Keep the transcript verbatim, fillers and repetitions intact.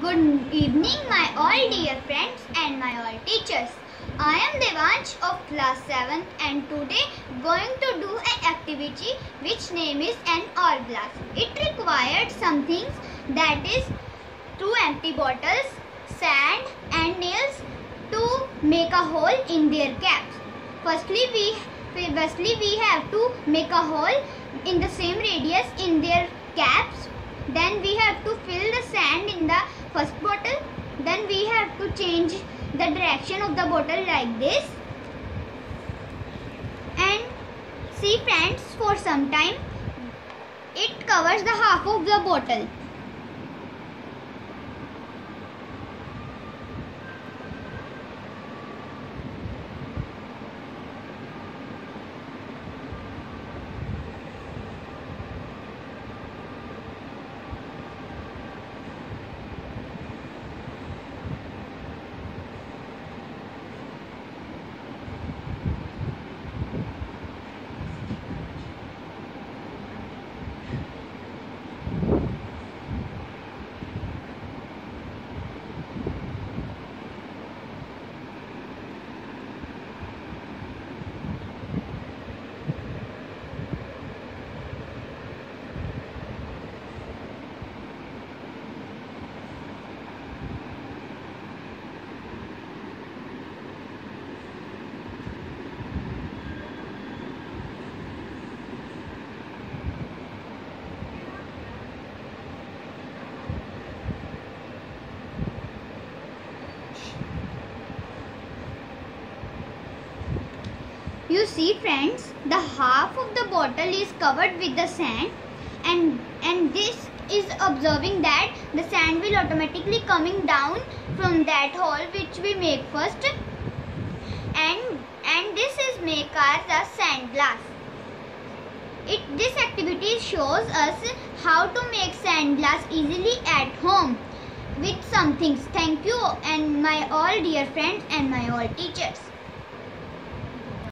Good evening, my all dear friends and my all teachers. I am Devansh of class seventh and today going to do an activity which name is an hourglass. It required some things, that is two empty bottles, sand and nails to make a hole in their caps. Firstly we, firstly we have to make a hole in the same radius in their caps. Then we have to fill the sand in the first bottle. Then we have to change the direction of the bottle like this. And see friends, for some time it covers the half of the bottle. You see friends, the half of the bottle is covered with the sand, and and this is observing that the sand will automatically coming down from that hole which we make first, and and this is make as a sand glass. It this activity shows us how to make sand glass easily at home with some things. Thank you and my all dear friends and my all teachers.